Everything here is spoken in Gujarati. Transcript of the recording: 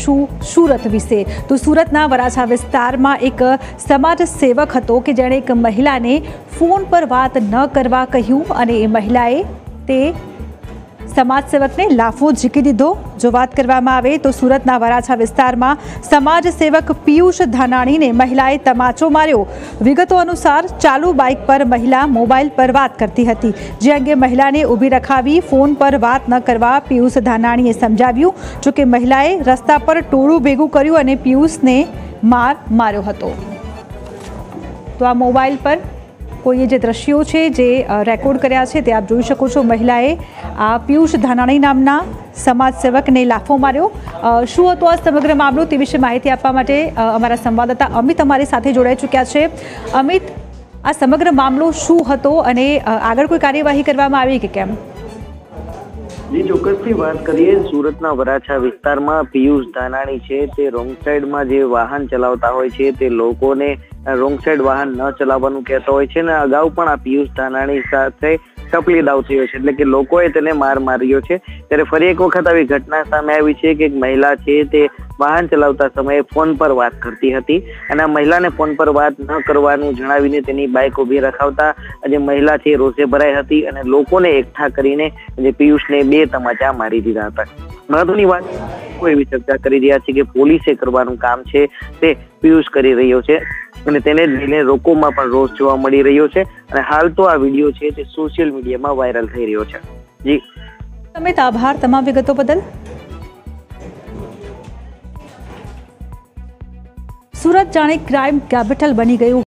જાણીશું સુરત વિશે। તો સુરતના વરાછા વિસ્તારમાં એક સમાજ સેવક હતો કે જેણે એક મહિલાને ફોન પર વાત ન કરવા કહ્યું અને એ મહિલાએ તે સમાજ સેવકને લાફો ઝીકી દીધો। જો વાત કરવામાં આવે તો સુરતના વરાછા વિસ્તારમાં સમાજ સેવક પિયુષ ધાનાણીને મહિલાએ તમાચો માર્યો। વિગતો અનુસાર ચાલુ બાઇક પર મહિલા મોબાઈલ પર વાત કરતી હતી, જે અંગે મહિલાને ઊભી રખાવી ફોન પર વાત ન કરવા પિયુષ ધાનાણીએ સમજાવ્યું। જોકે મહિલાએ રસ્તા પર ટોળું ભેગું કર્યું અને પિયુષને માર માર્યો હતો। તો આ મોબાઈલ પર કોઈએ જે દ્રશ્યો છે જે રેકોર્ડ કર્યા છે તે આપ જોઈ શકો છો। મહિલાએ આ પિયુષ ધાનાણી નામના સમાજ સેવકને લાફો માર્યો। શું હતો આ સમગ્ર મામલો તે વિશે માહિતી આપવા માટે અમારા સંવાદદાતા અમિત અમારી સાથે જોડાઈ ચૂક્યા છે। અમિત, આ સમગ્ર મામલો શું હતો અને આગળ કોઈ કાર્યવાહી કરવામાં આવી કે કેમ? जी ચોક્કસથી વાત કરીએ, સુરતના વરાછા વિસ્તારમાં પિયુષ ધાનાણી છે તે રોંગ સાઈડમાં જે વાહન ચલાવતા હોય છે તે લોકોને રોંગ સાઈડ વાહન ન ચલાવવાનું કહેતો હોય છે ને અગાઉ પણ આ પિયુષ ધાનાણી સાથે ટપલી દાવ થયો છે, એટલે કે લોકોએ તેને માર માર્યો છે। ત્યારે ફરી એક વખત આવી ઘટના સામે આવી છે કે એક મહિલા છે તે વાહન ચલાવતા સમયે ફોન પર વાત કરતી હતી અને આ મહિલાને ફોન પર વાત ન કરવાનું જણાવીને તેની બાઇક ઊભી રખાવતા જે મહિલા છે રોષે ભરાઈ હતી અને લોકોને એકઠા કરીને જે પિયુષને 2 તમાચા મારી દીધા હતા। મહત્વની વાત કોઈ એવી ચર્ચા કરી રહ્યા છે કે પોલીસે કરવાનું કામ છે તે પિયુષ કરી રહ્યો છે અને તેને લઈને લોકોમાં પણ રોષ જોવા મળી રહ્યો છે અને હાલ તો આ વિડીયો છે તે સોશિયલ મીડિયામાં વાયરલ થઈ રહ્યો છે। જી અમિત, આભાર તમામ વિગતો બદલ। સુરત જાણે ક્રાઇમ કેપિટલ બની ગયું।